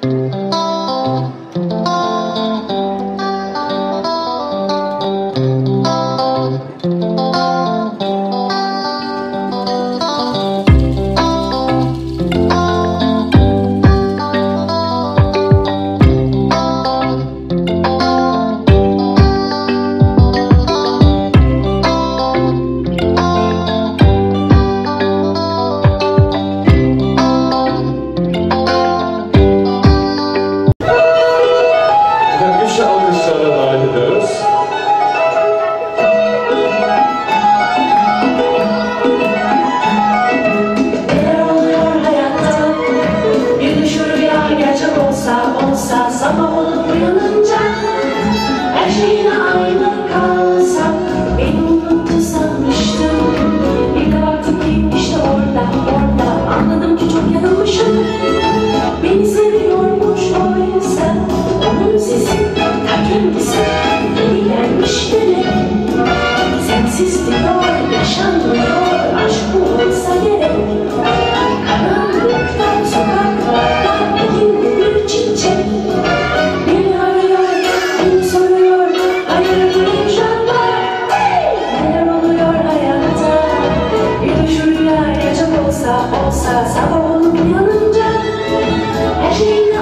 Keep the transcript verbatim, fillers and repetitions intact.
Sabah olup uyanınca her şeyine aynı kalsa, beni unuttu sanmıştım. Bir de baktım ki işte orada, orada anladım ki çok yanılmışım. Beni seviyormuş oysa onun sesi ta kendisi geri gelmiş gene. Sensiz diyor, yaşanmıyor, aşk bu olsa gerek. Karanlıktan, sokaklardan elimde bir çiçek. Olsa, sabah olup uyanınca her şeyin